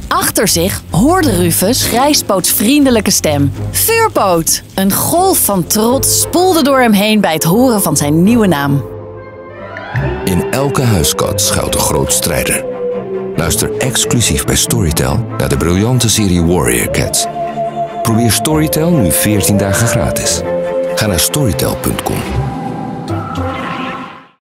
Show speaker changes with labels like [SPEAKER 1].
[SPEAKER 1] Achter zich hoorde Rufus Grijspoots vriendelijke stem. Vuurpoot! Een golf van trots spoelde door hem heen bij het horen van zijn nieuwe naam.
[SPEAKER 2] In elke huiskat schuilt een groot strijder. Luister exclusief bij Storytel naar de briljante serie Warrior Cats. Probeer Storytel nu 14 dagen gratis. Ga naar storytel.com.